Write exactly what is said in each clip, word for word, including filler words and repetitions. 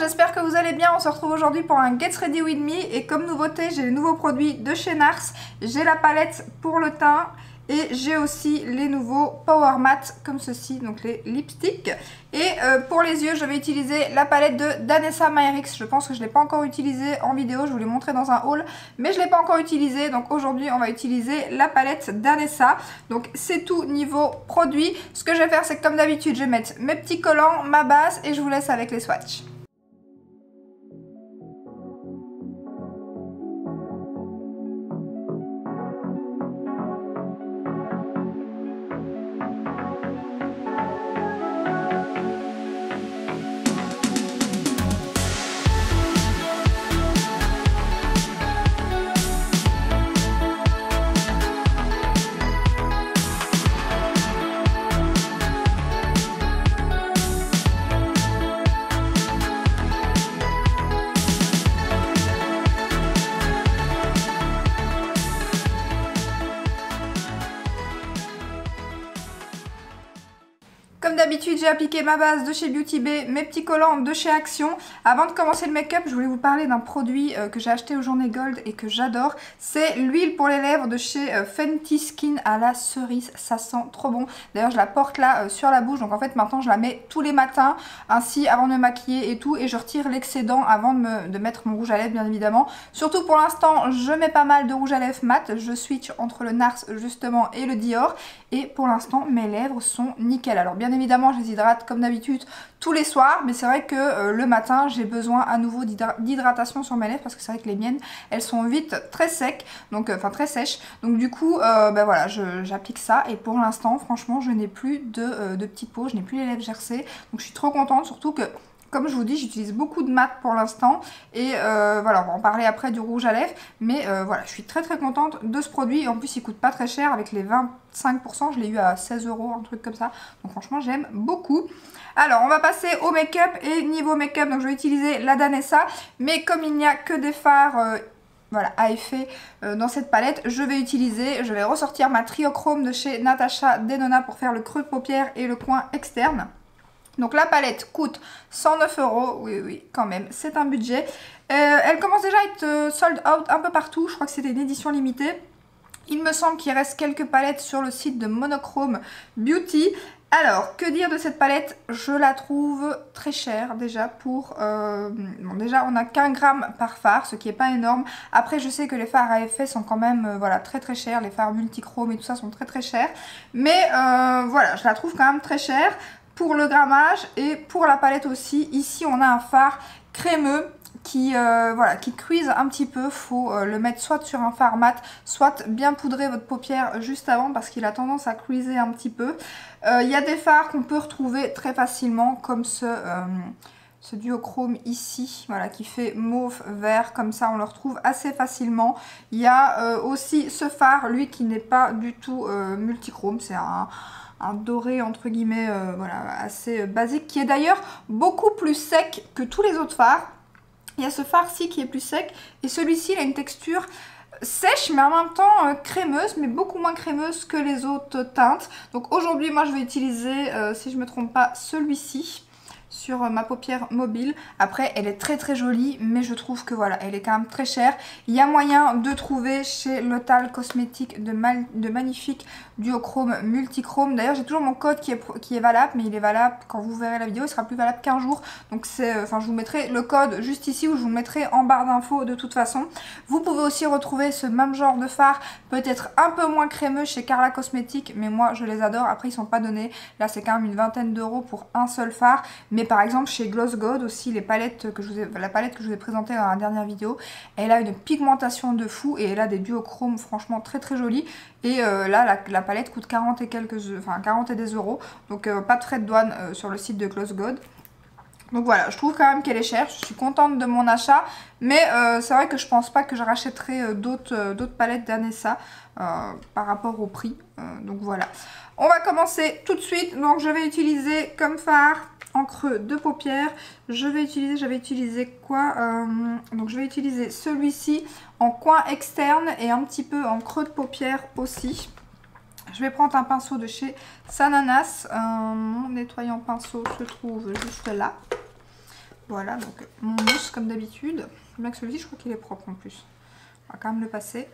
j'espère que vous allez bien. On se retrouve aujourd'hui pour un Get Ready With Me. Et comme nouveauté, j'ai les nouveaux produits de chez Nars. J'ai la palette pour le teint. Et j'ai aussi les nouveaux Power Matte comme ceci, donc les lipsticks. Et euh, pour les yeux, je vais utiliser la palette de Danessa Myrix. Je pense que je ne l'ai pas encore utilisée en vidéo, je vous l'ai montré dans un haul, mais je ne l'ai pas encore utilisée. Donc aujourd'hui, on va utiliser la palette Danessa. Donc c'est tout niveau produit. Ce que je vais faire, c'est que comme d'habitude, je vais mettre mes petits collants, ma base et je vous laisse avec les swatchs. Comme d'habitude, j'ai appliqué ma base de chez Beauty Bay, mes petits collants de chez Action. Avant de commencer le make-up, je voulais vous parler d'un produit euh, que j'ai acheté aux Journées Gold et que j'adore. C'est l'huile pour les lèvres de chez euh, Fenty Skin à la cerise. Ça sent trop bon. D'ailleurs, je la porte là euh, sur la bouche. Donc en fait, maintenant, je la mets tous les matins, ainsi avant de me maquiller et tout. Et je retire l'excédent avant de, me, de mettre mon rouge à lèvres, bien évidemment. Surtout pour l'instant, je mets pas mal de rouge à lèvres mat. Je switch entre le Nars justement et le Dior. Et pour l'instant, mes lèvres sont nickel. Alors bien évidemment, je les hydrate comme d'habitude tous les soirs, mais c'est vrai que euh, le matin, j'ai besoin à nouveau d'hydratation sur mes lèvres parce que c'est vrai que les miennes, elles sont vite très secs, donc enfin euh, très sèches. Donc du coup, euh, ben voilà, j'applique ça et pour l'instant, franchement, je n'ai plus de, euh, de petits pots, je n'ai plus les lèvres gercées. Donc je suis trop contente, surtout que comme je vous dis, j'utilise beaucoup de mat pour l'instant et euh, voilà, on va en parler après du rouge à lèvres, mais euh, voilà, je suis très très contente de ce produit et en plus il coûte pas très cher avec les vingt-cinq pour cent, je l'ai eu à seize euros, un truc comme ça, donc franchement j'aime beaucoup. Alors on va passer au make-up et niveau make-up, donc je vais utiliser la Danessa, mais comme il n'y a que des fards euh, voilà, à effet euh, dans cette palette, je vais utiliser, je vais ressortir ma Triochrome de chez Natasha Denona pour faire le creux de paupière et le coin externe. Donc la palette coûte cent neuf euros, oui oui quand même, c'est un budget. Euh, elle commence déjà à être euh, sold out un peu partout, je crois que c'était une édition limitée. Il me semble qu'il reste quelques palettes sur le site de Monochrome Beauty. Alors, que dire de cette palette? Je la trouve très chère déjà pour... Euh, bon, déjà, on n'a qu'un gramme par fard, ce qui n'est pas énorme. Après, je sais que les fards à effet sont quand même euh, voilà, très très chers. Les fards multichrome et tout ça sont très très chers. Mais euh, voilà, je la trouve quand même très chère pour le grammage et pour la palette aussi. Ici, on a un fard crémeux qui, euh, voilà, qui cuise un petit peu. Il faut euh, le mettre soit sur un fard mat, soit bien poudrer votre paupière juste avant parce qu'il a tendance à cuiser un petit peu. Il euh, y a des fards qu'on peut retrouver très facilement comme ce, euh, ce duochrome ici, voilà, qui fait mauve vert, comme ça on le retrouve assez facilement. Il y a euh, aussi ce fard, lui qui n'est pas du tout euh, multichrome, c'est un... un doré entre guillemets euh, voilà, assez basique qui est d'ailleurs beaucoup plus sec que tous les autres fards. Il y a ce fard-ci qui est plus sec et celui-ci il a une texture sèche mais en même temps euh, crémeuse, mais beaucoup moins crémeuse que les autres teintes. Donc aujourd'hui moi je vais utiliser, euh, si je me trompe pas, celui-ci sur ma paupière mobile. Après elle est très très jolie, mais je trouve que voilà, elle est quand même très chère. Il y a moyen de trouver chez L'Otal Cosmétique de, mal, de magnifiques duochrome multichrome. D'ailleurs j'ai toujours mon code qui est, qui est valable, mais il est valable quand vous verrez la vidéo, il sera plus valable qu'un jour. Donc c'est, enfin je vous mettrai le code juste ici ou je vous le mettrai en barre d'infos de toute façon. Vous pouvez aussi retrouver ce même genre de fard, peut-être un peu moins crémeux chez Carla Cosmétique, mais moi je les adore. Après ils sont pas donnés, là c'est quand même une vingtaine d'euros pour un seul fard. Mais par exemple chez Gloss God aussi, les palettes que je vous ai, la palette que je vous ai présentée dans la dernière vidéo, elle a une pigmentation de fou et elle a des duochromes franchement très très jolis. Et euh, là la, la palette coûte quarante et quelques, enfin quarante et des euros, donc euh, pas de frais de douane euh, sur le site de Gloss God. Donc voilà, je trouve quand même qu'elle est chère, je suis contente de mon achat, mais euh, c'est vrai que je pense pas que je rachèterai euh, d'autres euh, d'autres palettes Danessa euh, par rapport au prix, euh, donc voilà. On va commencer tout de suite, donc je vais utiliser comme fard en creux de paupières, je vais utiliser, j'avais utilisé quoi euh, donc je vais utiliser celui-ci en coin externe et un petit peu en creux de paupières aussi. Je vais prendre un pinceau de chez Sananas, euh, mon nettoyant pinceau se trouve juste là. Voilà, donc mon mousse comme d'habitude. Bien que celui-ci, je crois qu'il est propre en plus. On va quand même le passer.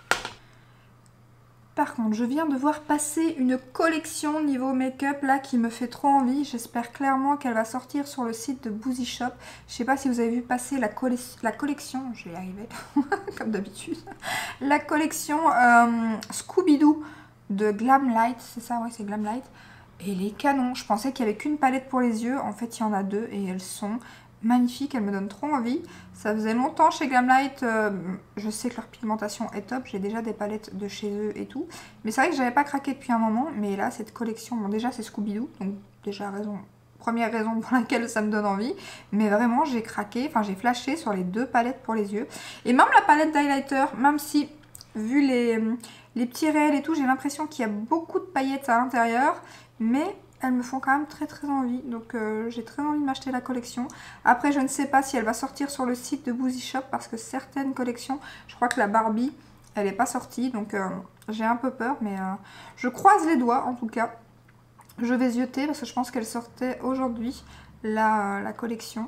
Par contre, je viens de voir passer une collection niveau make-up là qui me fait trop envie. J'espère clairement qu'elle va sortir sur le site de Boozy Shop. Je sais pas si vous avez vu passer la, colle la collection, je vais y arriver, comme d'habitude. La collection euh, Scooby-Doo de Glamlight, c'est ça, ouais, c'est Glamlight. Et les canons, je pensais qu'il n'y avait qu'une palette pour les yeux. En fait, il y en a deux et elles sont magnifiques, elles me donnent trop envie. Ça faisait longtemps chez Glamlight, euh, je sais que leur pigmentation est top, j'ai déjà des palettes de chez eux et tout. Mais c'est vrai que j'avais pas craqué depuis un moment, mais là cette collection, bon déjà c'est Scooby-Doo, donc déjà raison, première raison pour laquelle ça me donne envie. Mais vraiment j'ai craqué, enfin j'ai flashé sur les deux palettes pour les yeux. Et même la palette d'highlighter, même si vu les, les petits réels et tout, j'ai l'impression qu'il y a beaucoup de paillettes à l'intérieur, mais elles me font quand même très très envie, donc euh, j'ai très envie de m'acheter la collection. Après je ne sais pas si elle va sortir sur le site de Boozy Shop parce que certaines collections, je crois que la Barbie, elle n'est pas sortie, donc euh, j'ai un peu peur, mais euh, je croise les doigts en tout cas. Je vais zioter parce que je pense qu'elle sortait aujourd'hui, la, la collection.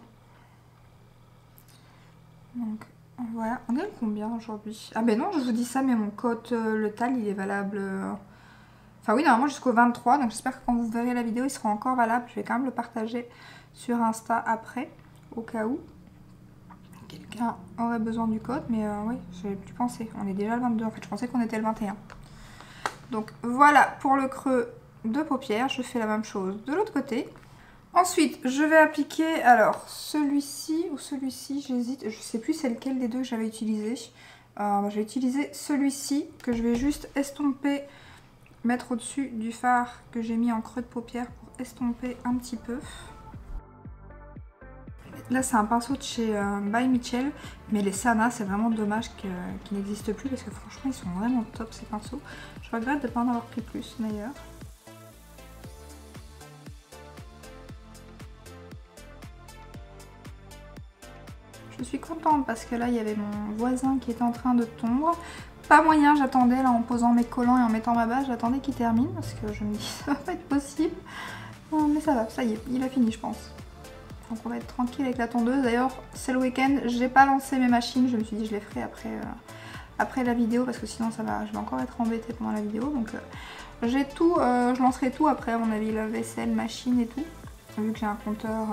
Donc voilà, on est le combien aujourd'hui? Ah ben non, je vous dis ça, mais mon code euh, le T A L il est valable... Euh... Enfin oui, normalement jusqu'au vingt-trois, donc j'espère que quand vous verrez la vidéo, il sera encore valable. Je vais quand même le partager sur Insta après, au cas où quelqu'un aurait besoin du code. Mais euh, oui, j'avais plus pensé. On est déjà le vingt-deux, en fait, je pensais qu'on était le vingt et un. Donc voilà pour le creux de paupières. Je fais la même chose de l'autre côté. Ensuite, je vais appliquer, alors, celui-ci ou celui-ci, j'hésite. Je sais plus c'est lequel des deux que j'avais utilisé. Euh, je vais utiliser celui-ci, que je vais juste estomper... mettre au-dessus du fard que j'ai mis en creux de paupière pour estomper un petit peu. Là c'est un pinceau de chez euh, By Mitchell, mais les Sana c'est vraiment dommage qu'ils qu n'existent plus parce que franchement ils sont vraiment top ces pinceaux. Je regrette de ne pas en avoir pris plus d'ailleurs. Je suis contente parce que là il y avait mon voisin qui était en train de tondre. Pas moyen, j'attendais là en posant mes collants et en mettant ma base, j'attendais qu'il termine parce que je me dis ça va pas être possible. Non, mais ça va, ça y est, il a fini je pense. Donc on va être tranquille avec la tondeuse. D'ailleurs c'est le week-end, j'ai pas lancé mes machines, je me suis dit je les ferai après, euh, après la vidéo parce que sinon ça va, je vais encore être embêtée pendant la vidéo. Donc euh, j'ai tout, euh, je lancerai tout après à mon avis, la vaisselle, machine et tout. Vu que j'ai un compteur...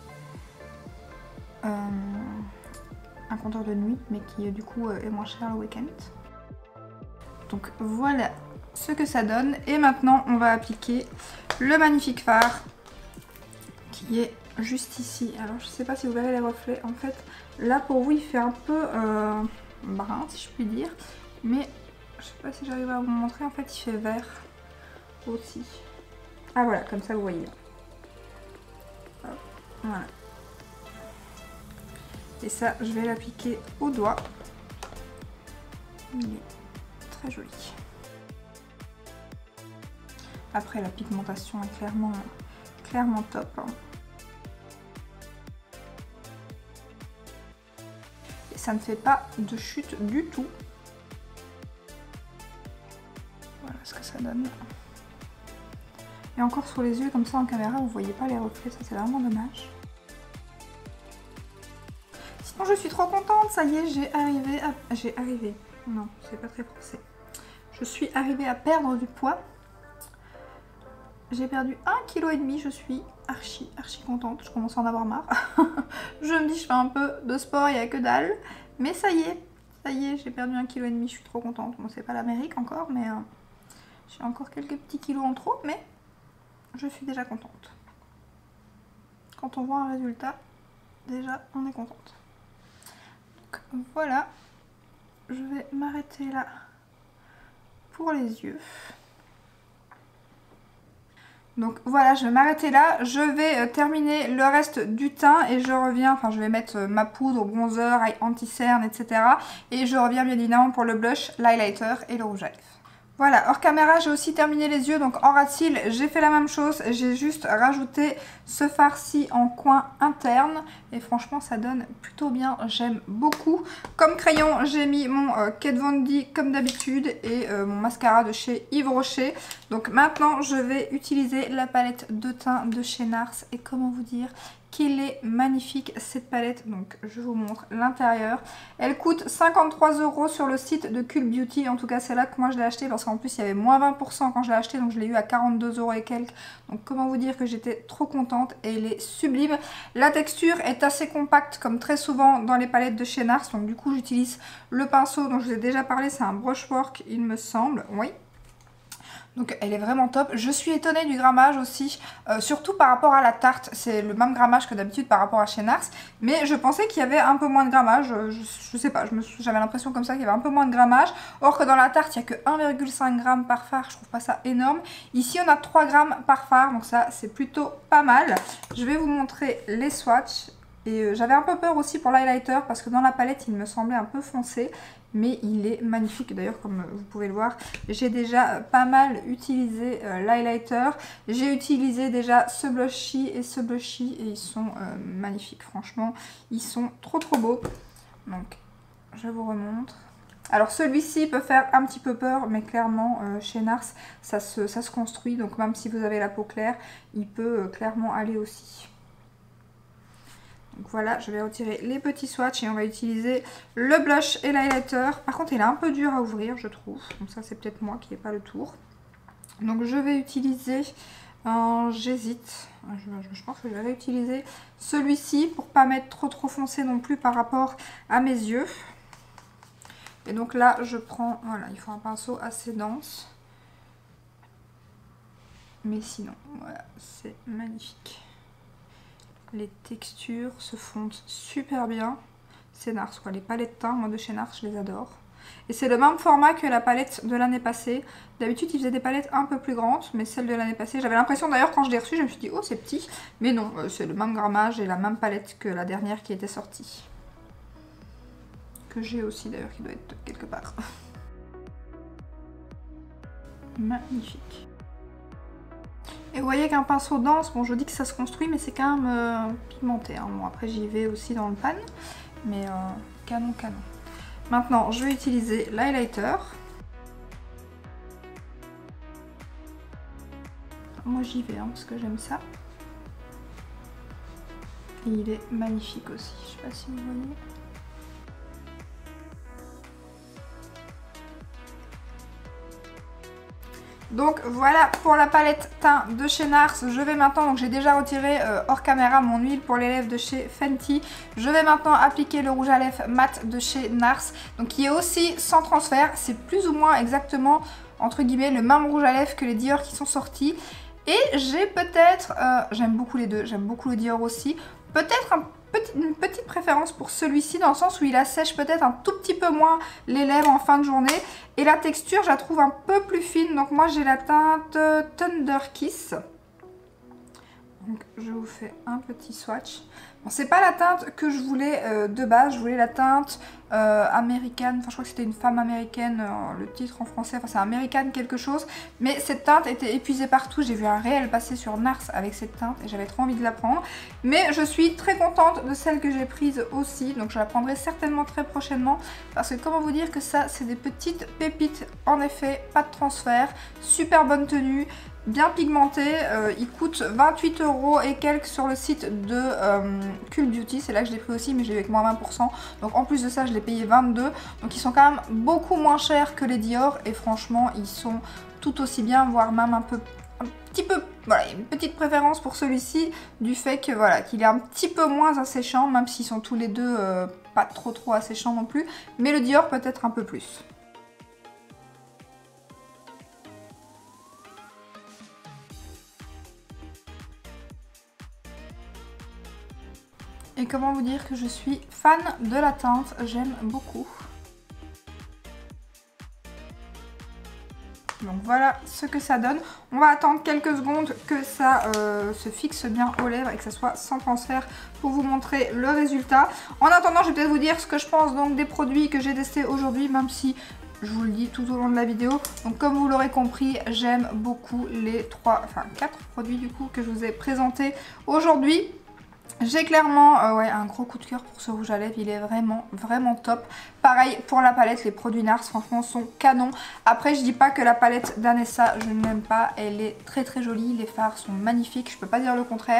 Euh, euh, un compteur de nuit mais qui du coup est moins cher le week-end. Donc voilà ce que ça donne. Et maintenant on va appliquer le magnifique fard qui est juste ici. Alors je sais pas si vous verrez les reflets. En fait là pour vous il fait un peu euh, brun si je puis dire. Mais je sais pas si j'arrive à vous montrer. En fait il fait vert aussi. Ah voilà, comme ça vous voyez. Hop, voilà. Et ça je vais l'appliquer au doigt. Il est très joli. Après la pigmentation est clairement, clairement top. Hein. Et ça ne fait pas de chute du tout. Voilà ce que ça donne. Et encore sur les yeux comme ça en caméra vous voyez pas les reflets, ça c'est vraiment dommage. Sinon je suis trop contente, ça y est j'ai arrivé à... J'ai arrivé. Non, c'est pas très français. Je suis arrivée à perdre du poids. J'ai perdu un virgule cinq kilos, je suis archi archi contente, je commence à en avoir marre. Je me dis je fais un peu de sport, il n'y a que dalle. Mais ça y est, ça y est, j'ai perdu un virgule cinq kilos, je suis trop contente. Bon c'est pas l'Amérique encore, mais euh, j'ai encore quelques petits kilos en trop, mais je suis déjà contente. Quand on voit un résultat, déjà on est contente. Donc voilà. Je vais m'arrêter là pour les yeux. Donc voilà, je vais m'arrêter là. Je vais terminer le reste du teint et je reviens, enfin je vais mettre ma poudre, bronzer, anti-cerne, et cetera. Et je reviens bien évidemment pour le blush, l'highlighter et le rouge à lèvres. Voilà, hors caméra, j'ai aussi terminé les yeux, donc en ras de cils, j'ai fait la même chose. J'ai juste rajouté ce fard-ci en coin interne et franchement, ça donne plutôt bien, j'aime beaucoup. Comme crayon, j'ai mis mon euh, Kat Von D comme d'habitude et euh, mon mascara de chez Yves Rocher. Donc maintenant, je vais utiliser la palette de teint de chez Nars et comment vous dire, qu'elle est magnifique cette palette. Donc je vous montre l'intérieur. Elle coûte cinquante-trois euros sur le site de Cult Beauty. En tout cas c'est là que moi je l'ai acheté parce qu'en plus il y avait moins vingt pour cent quand je l'ai acheté. Donc je l'ai eu à quarante-deux euros et quelques. Donc comment vous dire que j'étais trop contente et elle est sublime. La texture est assez compacte comme très souvent dans les palettes de chez Nars. Donc du coup j'utilise le pinceau dont je vous ai déjà parlé. C'est un brushwork il me semble. Oui. Donc elle est vraiment top. Je suis étonnée du grammage aussi, euh, surtout par rapport à la tarte. C'est le même grammage que d'habitude par rapport à chez Nars. Mais je pensais qu'il y avait un peu moins de grammage. Je, je sais pas, j'avais l'impression comme ça qu'il y avait un peu moins de grammage. Or que dans la tarte, il n'y a que un virgule cinq grammes par fard. Je trouve pas ça énorme. Ici, on a trois grammes par fard. Donc ça, c'est plutôt pas mal. Je vais vous montrer les swatchs. Et euh, j'avais un peu peur aussi pour l'highlighter parce que dans la palette, il me semblait un peu foncé. Mais il est magnifique. D'ailleurs, comme vous pouvez le voir, j'ai déjà pas mal utilisé euh, l'highlighter. J'ai utilisé déjà ce blushy et ce blushy et ils sont euh, magnifiques. Franchement, ils sont trop trop beaux. Donc, je vous remontre. Alors celui-ci peut faire un petit peu peur, mais clairement euh, chez Nars, ça se, ça se construit. Donc même si vous avez la peau claire, il peut euh, clairement aller aussi. Donc voilà, je vais retirer les petits swatchs et on va utiliser le blush et l'highlighter. Par contre, il est un peu dur à ouvrir, je trouve. Donc ça, c'est peut-être moi qui n'ai pas le tour. Donc je vais utiliser un... J'hésite. Je, je pense que je vais utiliser celui-ci pour pas mettre trop trop foncé non plus par rapport à mes yeux. Et donc là, je prends... Voilà, il faut un pinceau assez dense. Mais sinon, voilà, c'est magnifique. Les textures se fondent super bien. C'est Nars quoi, les palettes de teint, moi de chez Nars, je les adore. Et c'est le même format que la palette de l'année passée. D'habitude, ils faisaient des palettes un peu plus grandes, mais celle de l'année passée, j'avais l'impression d'ailleurs quand je l'ai reçue, je me suis dit oh c'est petit. Mais non, euh, c'est le même grammage et la même palette que la dernière qui était sortie. Que j'ai aussi d'ailleurs, qui doit être quelque part. Magnifique. Et vous voyez qu'un pinceau dense, bon je dis que ça se construit mais c'est quand même euh, pigmenté. Hein. Bon après j'y vais aussi dans le pan, mais euh, canon canon. Maintenant je vais utiliser l'highlighter. Moi j'y vais hein, parce que j'aime ça. Et il est magnifique aussi, je sais pas si vous voyez. Donc voilà pour la palette teint de chez Nars. Je vais maintenant, donc j'ai déjà retiré euh, hors caméra mon huile pour les lèvres de chez Fenty. Je vais maintenant appliquer le rouge à lèvres mat de chez Nars. Donc qui est aussi sans transfert. C'est plus ou moins exactement, entre guillemets, le même rouge à lèvres que les Dior qui sont sortis. Et j'ai peut-être, euh, j'aime beaucoup les deux, j'aime beaucoup le Dior aussi. Peut-être un Petit, une petite préférence pour celui-ci dans le sens où il assèche peut-être un tout petit peu moins les lèvres en fin de journée et la texture je la trouve un peu plus fine. Donc moi j'ai la teinte Thunder Kiss. Donc je vous fais un petit swatch. Bon, c'est pas la teinte que je voulais euh, de base, je voulais la teinte euh, américaine, enfin je crois que c'était une femme américaine, euh, le titre en français, enfin c'est américaine quelque chose, mais cette teinte était épuisée partout, j'ai vu un réel passer sur Nars avec cette teinte et j'avais trop envie de la prendre, mais je suis très contente de celle que j'ai prise aussi, donc je la prendrai certainement très prochainement, parce que comment vous dire que ça c'est des petites pépites, en effet, pas de transfert, super bonne tenue, bien pigmenté, euh, il coûte vingt-huit euros et quelques sur le site de euh, Cult Beauty, c'est là que je l'ai pris aussi mais j'ai eu avec moins vingt pour cent, donc en plus de ça je l'ai payé vingt-deux, donc ils sont quand même beaucoup moins chers que les Dior et franchement ils sont tout aussi bien, voire même un peu, un petit peu, voilà, une petite préférence pour celui-ci du fait que voilà, qu'il est un petit peu moins asséchant, même s'ils sont tous les deux euh, pas trop trop asséchants non plus, mais le Dior peut-être un peu plus. Et comment vous dire que je suis fan de la teinte, j'aime beaucoup. Donc voilà ce que ça donne. On va attendre quelques secondes que ça euh, se fixe bien aux lèvres et que ça soit sans transfert pour vous montrer le résultat. En attendant, je vais peut-être vous dire ce que je pense donc des produits que j'ai testés aujourd'hui, même si je vous le dis tout au long de la vidéo. Donc comme vous l'aurez compris, j'aime beaucoup les trois, enfin quatre produits du coup que je vous ai présentés aujourd'hui. J'ai clairement euh, ouais, un gros coup de cœur pour ce rouge à lèvres, il est vraiment vraiment top. Pareil pour la palette, les produits Nars franchement sont canons. Après je dis pas que la palette d'Anessa je ne l'aime pas, elle est très très jolie, les fards sont magnifiques, je peux pas dire le contraire.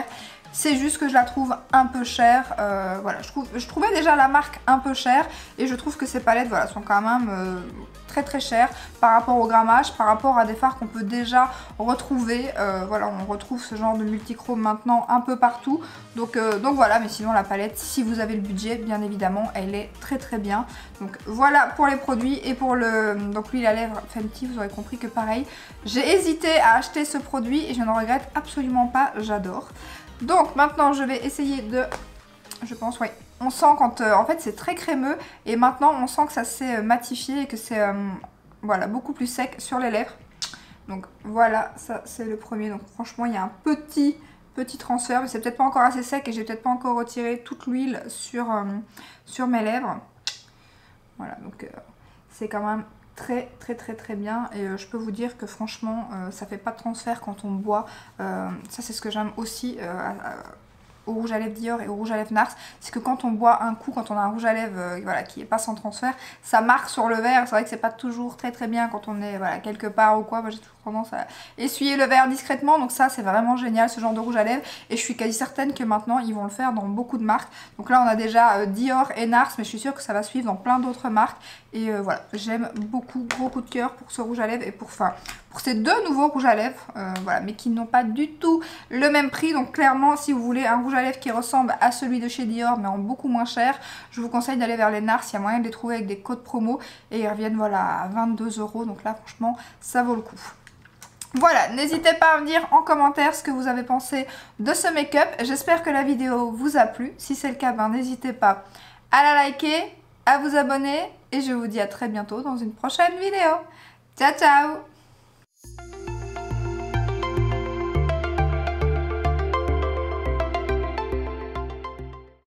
C'est juste que je la trouve un peu chère. Euh, voilà, je, trouve, je trouvais déjà la marque un peu chère et je trouve que ces palettes voilà, sont quand même euh, très très chères par rapport au grammage, par rapport à des fards qu'on peut déjà retrouver. Euh, voilà, on retrouve ce genre de multichrome maintenant un peu partout. Donc, euh, donc voilà, mais sinon la palette, si vous avez le budget, bien évidemment, elle est très très bien. Donc voilà pour les produits et pour le donc l'huile à lèvres Fenty, vous aurez compris que pareil, j'ai hésité à acheter ce produit et je ne regrette absolument pas, j'adore. Donc maintenant je vais essayer de, je pense, oui, on sent quand, euh, en fait c'est très crémeux et maintenant on sent que ça s'est matifié et que c'est, euh, voilà, beaucoup plus sec sur les lèvres. Donc voilà, ça c'est le premier, donc franchement il y a un petit, petit transfert, mais c'est peut-être pas encore assez sec et j'ai peut-être pas encore retiré toute l'huile sur, euh, sur mes lèvres. Voilà, donc euh, c'est quand même très très très très bien et euh, je peux vous dire que franchement euh, ça fait pas de transfert quand on boit. Euh, ça c'est ce que j'aime aussi euh, à, à, au rouge à lèvres Dior et au rouge à lèvres Nars, c'est que quand on boit un coup, quand on a un rouge à lèvres euh, voilà, qui est pas sans transfert, ça marque sur le verre. C'est vrai que c'est pas toujours très très bien quand on est voilà, quelque part ou quoi. Moi j'ai toujours tendance à essuyer le verre discrètement, donc ça c'est vraiment génial ce genre de rouge à lèvres et je suis quasi certaine que maintenant ils vont le faire dans beaucoup de marques. Donc là on a déjà euh, Dior et Nars, mais je suis sûre que ça va suivre dans plein d'autres marques et euh, voilà, j'aime beaucoup, gros coup de cœur pour ce rouge à lèvres et pour, enfin, pour ces deux nouveaux rouges à lèvres, euh, voilà, mais qui n'ont pas du tout le même prix. Donc clairement si vous voulez un rouge à lèvres qui ressemble à celui de chez Dior mais en beaucoup moins cher, je vous conseille d'aller vers les Nars. Il y a moyen de les trouver avec des codes promo et ils reviennent voilà à vingt-deux euros, donc là franchement ça vaut le coup. Voilà, n'hésitez pas à me dire en commentaire ce que vous avez pensé de ce make-up. J'espère que la vidéo vous a plu. Si c'est le cas, ben, n'hésitez pas à la liker, à vous abonner et je vous dis à très bientôt dans une prochaine vidéo. Ciao ciao!